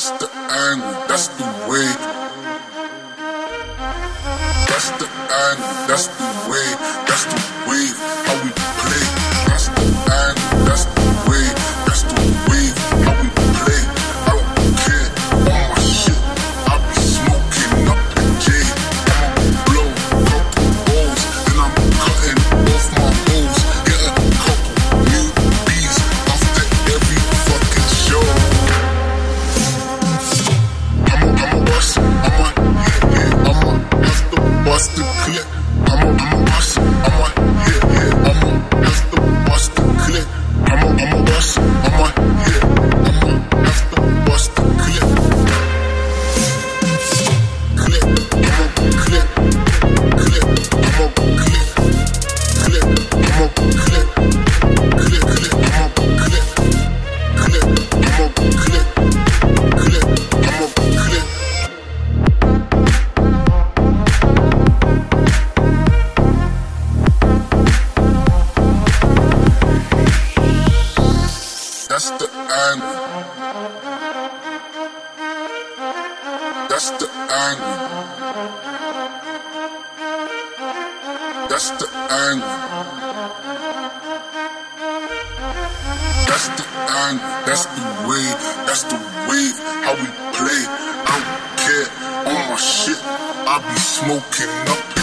That's the angle, that's the way. That's the angle, that's the way. That's the wave, how we play. That's the angle, that's the way. That's the wave, how we play. I don't care, on my shit, I be smoking up the J. I'ma blow couple bowls, then I'm cutting off my hoes. Get a couple new beats after every fucking show. I'ma bust, I'ma have to bust the clip. I'ma bust, I'ma have to bust the clip. I'ma bust, I'ma have to bust the clip. Clip, I'ma clip, clip, I'ma clip, clip, I'ma clip, clip, clip, I'ma clip, clip, I'ma clip, clip, I'ma clip. That's the angle. That's the angle. That's the angle. That's the angle. That's the way. That's the wave. How we play. I don't care. On my shit, I be smoking up